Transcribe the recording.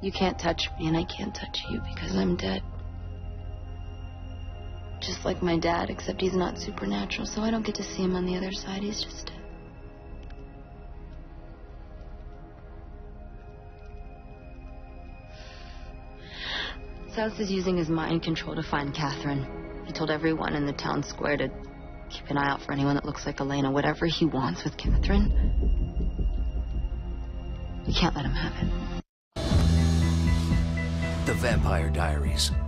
You can't touch me, and I can't touch you because I'm dead. Just like my dad, except he's not supernatural, so I don't get to see him on the other side. He's just dead. South is using his mind control to find Catherine. He told everyone in the town square to keep an eye out for anyone that looks like Elena. Whatever he wants with Catherine, we can't let him have it. The Vampire Diaries.